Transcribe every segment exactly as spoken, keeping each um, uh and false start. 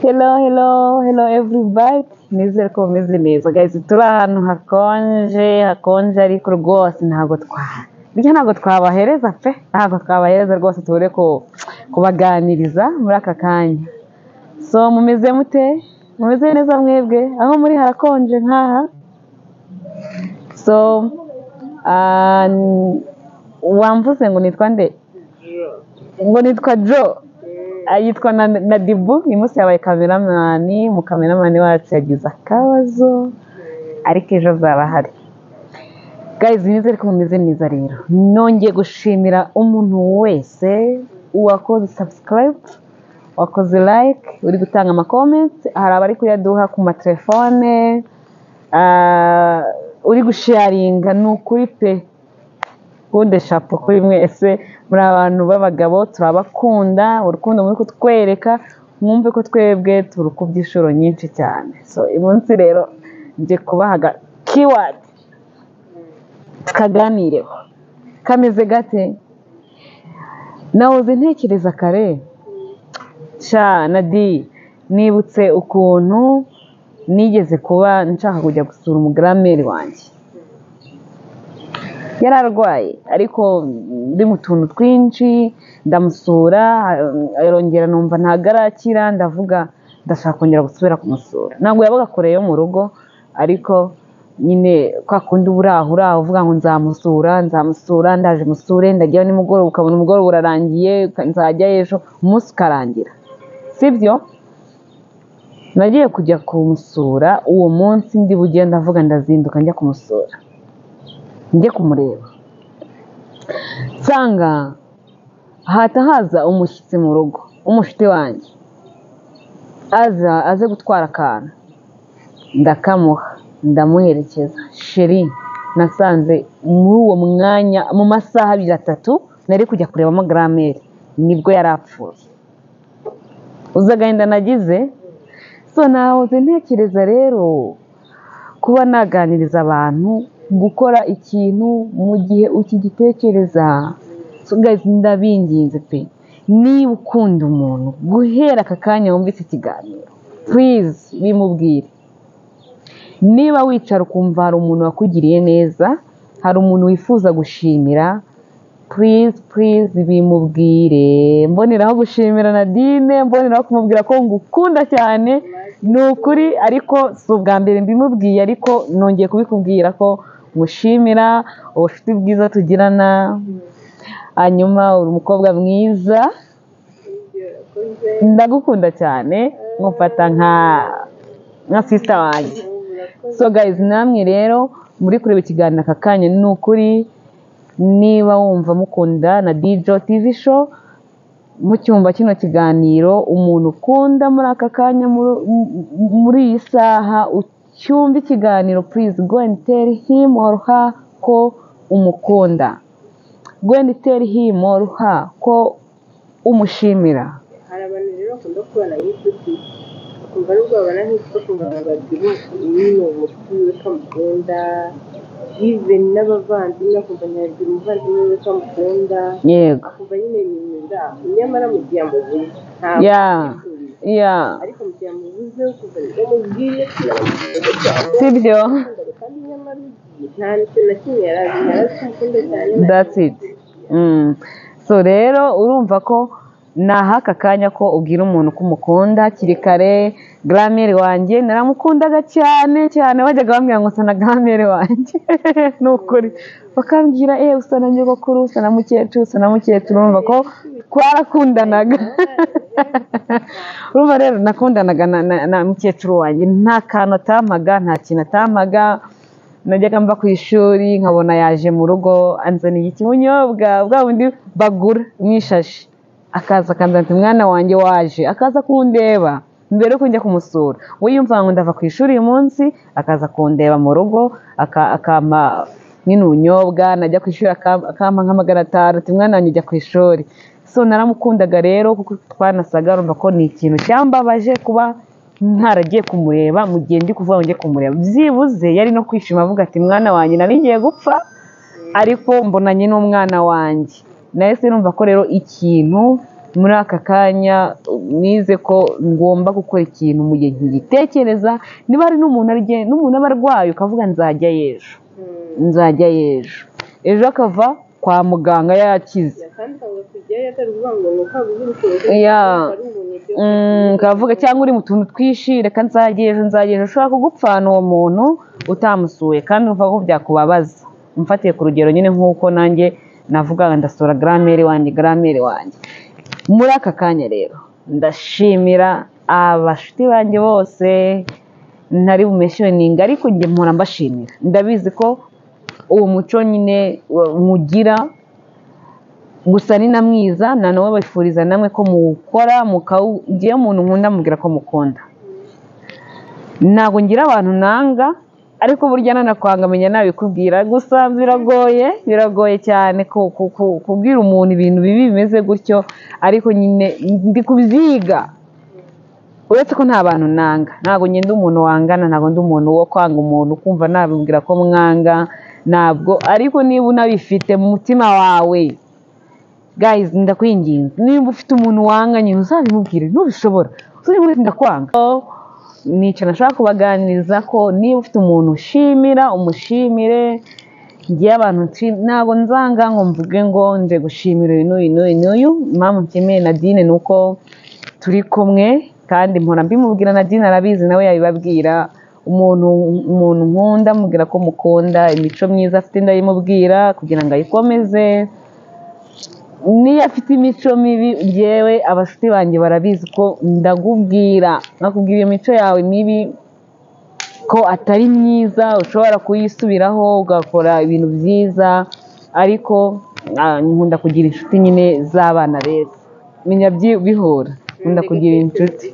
Hello, hello, hello everybody. Nizere ko mumeze neza. Guys, turi ahantu hakonje, hakonje ariko rwose ntago twa. Bijya ntago twabahereza pe. Ntago twabahereza rwose tubure ko kubaganiriza muri aka kanya. So mumeze mute? Mumeze neza mwebwe? Aho muri harakonje nkaha. So uh, wamvuze ngo nitwa nde? Ngo nitwa Joe. Ayitwa na, na Dibu, imusi yabaye kameramani, mu kameramani wacu yagize akabazo ariko ejo zaba hari. Guys, nizere ko mumeze neza rero. Nongeye gushimira umuntu wese uwakoze subscribe, wakoze like, uri gutanga ama comments, hari abari kuyaduha ku ma telefone, uh, uri gusharinga n'ukuri pe. Kunde shapo kuri mwese muri abantu b'abagabo turabakunda, urukundo muri kutwereka, mwumve ko twebwe turukubyishuro nyinshi cyane. So imunsi rero nje kubahaga keyword tukaganireho kameze gate. Nahoze ntekereza kare sha Nadi, nibutse ukuntu nigeze kuba nshaka kujya gusura umugrameri wanjye. Yararwaye ariko ndi mu tuntu twinshi, ndamusura arongera numva ntagarakira, ndavuga ndashaka kongera gusubira kumusura. Ntabwo yabaga kure yo mu rugo ariko nyine kwa kundi uraho uraho uvuga ngo nzamusura nzamusura ndaje musure, ndagiye nimugoroba ukabona umugoroba urarangiye, nzajya ejo umunsi ukarangira, sibyo? Nagiye kujya kumusura uwo munsi, ndi bugenda avuga ndazinduka njya kumusura, njye kumureba. Nsanga hata haza umushyitsi mu rugo, umushiti wanjye aza aze gutwara akantu, ndakamuha ndamuherekeza. Sheri, nasanze muri uwo mwanya mu masaha abiri atatu nari kujya kureba amagrameri nibwo yarapfuye. Uza agahinda nagize. So nahoze ntekereza rero kuba naganiriza abantu, gukora ikintu mu gihe ukigitekereza. So guys, ndabinginze pe, niba ukunda umuntu guhera aka kanya wumvise ikiganiro, please bimubwire. Niba wicara ukumva hari umuntu wakugiriye neza, hari umuntu wifuza gushimira, please please bimubwire. Mboneraho gushimira Nadine, mboneraho kumubwira ko ngukunda cyane, ni ukuri. Ariko si ubwa mbere mbimubwiye, ariko nongeye kubikubwira ko mushimira ubucuti bwiza tugirana. Hanyuma uri umukobwa mwiza, ndagukunda cyane, nkufata nka nka sister wanjye. So guys, namwe rero muri kureba ikiganiro aka kanya, ni ukuri niba wumva mukunda na D J T V show, mu cyumba kino kiganiro, umuntu ukunda muri aka kanya muri iyi saha ucyumva ikiganiro, please go and tell him or her ko umukunda. Go and tell him or her ko umushimira. Hari abantu rero bakunda kubana n'inshuti, bakumva n'ubwo babana n'inshuti bakumva bagira ibintu umushimire ko amukunda, even n'abavandimwe bakumva ntiyagira umuvandimwe we ko amukunda. Yego. Bakumva nyine ibintu biraho, nyamara mu gihe amubuze ntabwo yeah ariko mu gihe amubuze ukumva ngo mubwire sibyo? kandi nyamara nta kintu na kimwe yarazi yarazikunda cyane. That's it. Mm. So rero urumva ko nahaka kanya ko ubwira umuntu ko umukunda kiri kare. Grameri wanjye naramukundaga cyane cyane, wajyaga bambwira ngo sana grameri wanjye nukuri, bakambwira eh usa na nyogokuru, usa na mukecuru, usa na mukecuru. Urumva ko twarakundanaga. Urumva rero nakundanaga na, na, na mukecuru wanjye, nta kantu atamaga, nta kintu atamaga. Najyaga mva ku ishuri nkabona yaje mu rugo anzaniye ikibunyobwa bwa bundi bagura mwishashi, akaza akanzana ati mwana wanjye waje, akaza kundeba mbere ko njya kumusura. We yumva ngo ndava ku ishuri uyu munsi, akaza kundeba mu rugo, akama nyine ubunyobwa. Najya ku ishuri akampa nk'amagana atanu ati mwana wanjye jya ku ishuri. So naramukundaga rero kuko twanasaga. Urumva ko ni ikintu cyambabaje kuba ntaragiye kumureba mu gihe ndi kuvuga ngo njye kumureba. Byibuze yari no kwishima avuga ati mwana wanjye nari ngiye gupfa ariko mbonanye n'umwana wanjye. Nahise numva ko rero ikintu muri aka kanya nize ko ngomba gukora ikintu mu gihe ngitekereza. Niba hari n'umuntu arye n'umuntu aba arwaye ukavuga nzajya y'ejo nzajya y'ejo ejo akava kwa muganga yakize kavuga cyangwa uri mu tuntu twinshi reka nzajya ejo nzajya ejo ushobora kugupfana uwo muntu utamusuye kandi umva ko byakubabaza. Mfatiye ku rugero nyine nk'uko nanjye navuga ndasura gramere wanjye gramere wanjye muri aka kanya rero ndashimira abashuti banjye bose ntari bumeshoninga ariko njye mpora mbashimira. Ndabizi ko uwo muco nyine mugira gusa ni na mwiza na nawe bifuriza namwe ko mukora mukagiye umuntu nkunda mubwira ko mukunda. Ntabwo ngira abantu nanga ariko burya nanakwanga menya nabikubwira gusa biragoye biragoye cyane kubwira umuntu ibintu bibi bimeze gutyo ariko nyine ndi kubyiga. Uretse ko nta bantu nanga ntabwo ngenda umuntu wangana ntabwo ndi umuntu wo kwanga umuntu kumva nabibwira ko mwanga ntabwo ariko niba unabifite mu mutima wawe guys ndakwinginze niba ufite umuntu wanganye uzabimubwire ntubishobora uzabimubwire ndakwanga. Nicyo nashaka kubaganiriza ko niba ufite umuntu ushimira umushimire. Ngiye abantu ntabwo nzanga ngo mvuge ngo nje gushimira uyu n'uyu n'uyu n'uyu. Impamvu nshimiye Nadine ni uko turi kumwe kandi mpora mbimubwira Nadine arabizi nawe yabibabwira. Umuntu umuntu nkunda mubwira ko mukunda imico myiza afite ndayimubwira kugira ngo ayikomeze. Niyo afite imico mibi yewe abashuti banjye barabizi ko ndagubwira nakubwira iyo mico yawe mibi ko atari myiza ushobora kuyisubiraho ugakora ibintu byiza ariko nkunda kugira inshuti nyine z'abana beza menya bihora nkunda kugira inshuti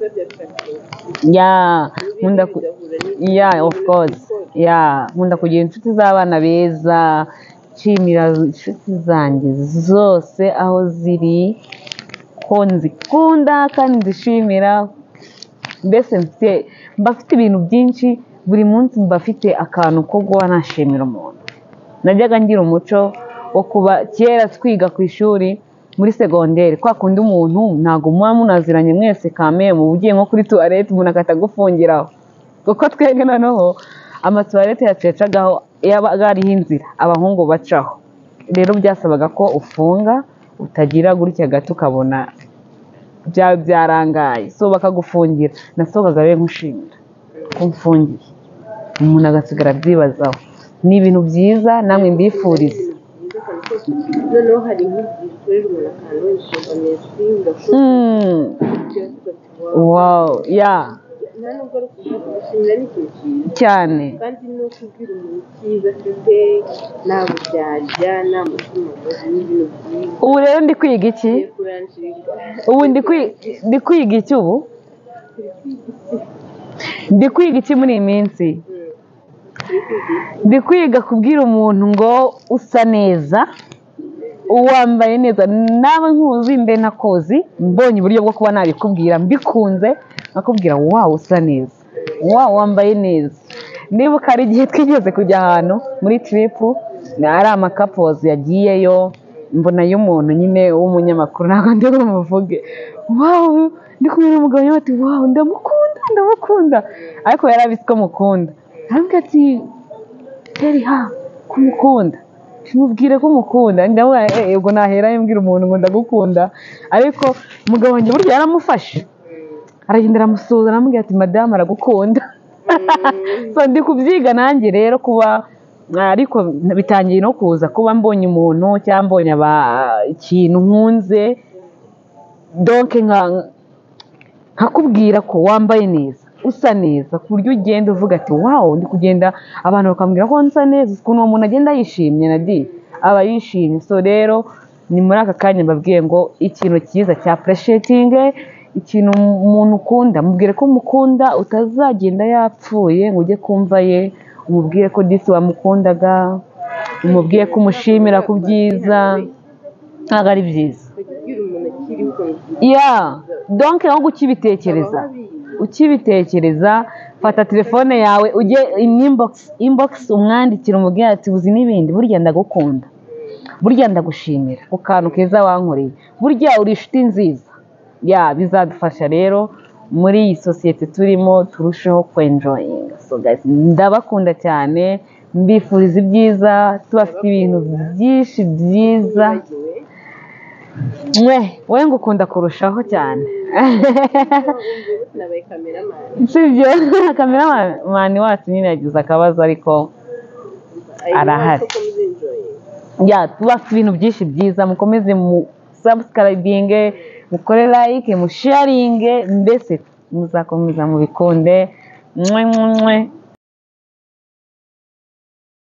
ya nkunda ya of course ya nkunda kugira inshuti z'abana beza. Nshimira inshuti zanjye zose aho ziri ko nzikunda kandi nzishimira. Mbese mba mfite ibintu byinshi buri munsi mba mfite akantu ko guha nashimira umuntu. Najyaga ngira umuco wo kuba kera twiga ku ishuri muri segonderi kwa kundi umuntu ntabwo muba munaziranye mwese kame mu ugiye nko kuri tuwarete umuntu akatagufungiraho kuko twebwe noneho amatuwarete yacecagaho yabaga ariho inzira abahungu bacaho. Rero byasabaga ko ufunga utagira gutya gato ukabona byawe byarangaye so bakagufungira. Nasohokaga rero nkushimira ko mfungiye umuntu agasigara byibazaho. Ni ibintu byiza namwe mbifuriza. noneho hari nk'igihe ukorera umuntu akantu inshinga wow ya nta nubwo ari gushimira n'ikintu cyiza cyane kandi no kubwira umuntu icyiza afite nta buryarya nta mutima mubi n'ibintu byiza. Ubu rero ndi kwiga iki ubu ndi kwiga iki ubu ndi kwiga iki muri iyi minsi ndi kwiga kubwira umuntu ngo usa neza uwambaye neza nawe nkuzi mbe nakozi mbonye uburyo bwo kuba nabikubwira mbikunze nakubwira wow usa neza wow wambaye neza. Nibuka ari igihe twigeze kujya ahantu muri trip ari amakapozi yagiyeyo mbona y'umuntu nyine w'umunyamakuru ntabwo ndi bumuvuge wow ndi kumwe n'umugabo yati wow ndamukunda ndamukunda ariko yarabizi ko mukunda arambwira ati teri ha kumukunda mubwire ko mukunda ndavuga eh ubwo nahera yambwira umuntu ngo ndagukunda ariko umugabo wanjye burya yaramufashe aragenda aramusuhuza aramubwira ati madame aragukunda. So ndi kubyiga nanjye rero kuba ariko bitangiye no kuza kuba mbonye umuntu cyangwa mbonye ikintu nkunze donc nkakubwira ko wambaye neza usa neza ku buryo ugenda uvuga ati wow ndi kugenda abantu bakambwira ko nsa neza ukuntu uwo muntu agenda yishimye nadi aba yishimye. So rero ni muri aka kanya mbabwiye ngo ikintu cyiza cya appreciating ikintu umuntu ukunda mubwire ko mukunda utazagenda yapfuye ngo ujye kumva ye umubwire ko disi wamukundaga umubwiye ko umushimira ku byiza ntabwo ari byiza ya donc aho ukibitekereza ukibitekereza fata telefone yawe ujye inbox inbox umwandikira umubwira ati uzi n'ibindi burya ndagukunda burya ndagushimira ku kantu keza wankoreye burya uri inshuti nziza ya bizadufasha rero muri iyi sosiyete turimo turusheho kwenjoyinga. So guys, ndabakunda cyane, mbifuriza ibyiza, tubafite ibintu byinshi byiza. mwe wowe ngukunda kurushaho cyane. sibyo kameramani wacu nyine yagize akabazo ariko arahari. ya tubafite ibintu byinshi byiza, mukomeze mu subscribinge, mukore like, mu sharinge, mbese muzakomeza mu bikunde. mwe mwe